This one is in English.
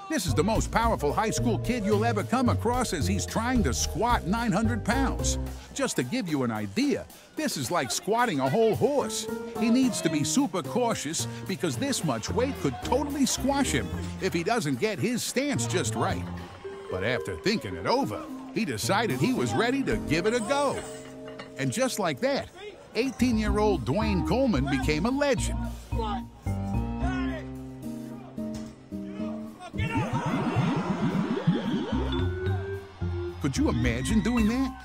This is the most powerful high school kid you'll ever come across as he's trying to squat 900 pounds. Just to give you an idea, this is like squatting a whole horse. He needs to be super cautious because this much weight could totally squash him if he doesn't get his stance just right. But after thinking it over, he decided he was ready to give it a go. And just like that, 18-year-old Dwayne Coleman became a legend. Could you imagine doing that?